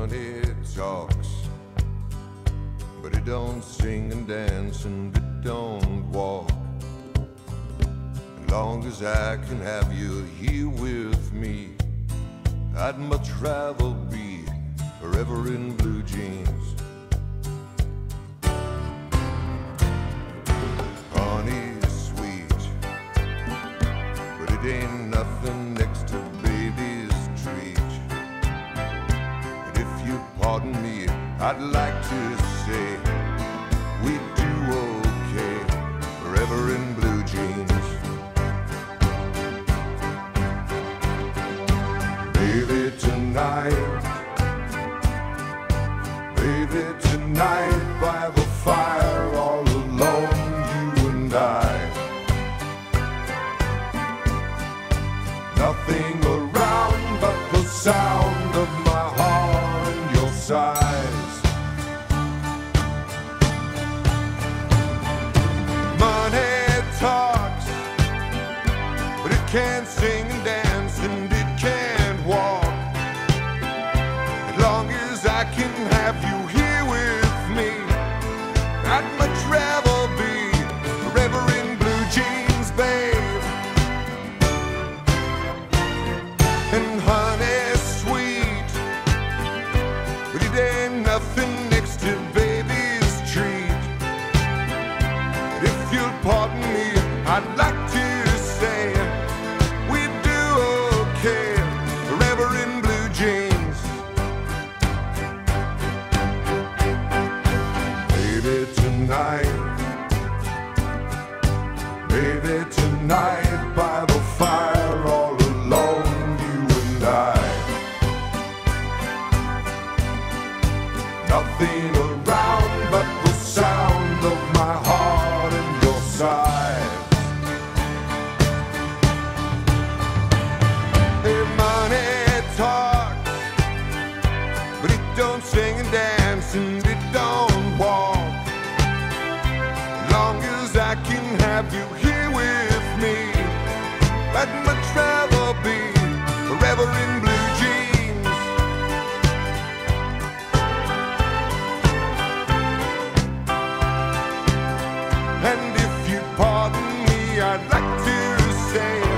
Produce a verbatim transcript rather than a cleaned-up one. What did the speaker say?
money talks, but it don't sing and dance and it don't walk. As long as I can have you here with me, I'd much rather be forever in blue jeans. Honey's sweet, but it ain't nothing next to baby's treat. And if you pardon me, I'd like to say we do okay forever in blue jeans. Baby, tonight, baby, tonight by the fire, all alone, you and I. Nothing around but the sound of my heart and your sighs. Money talks, but it can't sing and dance and it can't walk. As long as I can have you here with me, I'd much rather be forever in blue jeans, babe. And honey's sweet, but it ain't nothing next to baby's treat. And if you'll pardon me, I'd like to say we'd do okay forever in blue jeans. Baby, tonight, baby, tonight by the fire, all alone, you and I. Nothing around but the sound of my heart and your sighs. Hey, money talks, but it don't sing and dance and it don't walk. As long as I can have you here with me, I'd much rather be forever in blue jeans. And if you pardon me, I'd like to say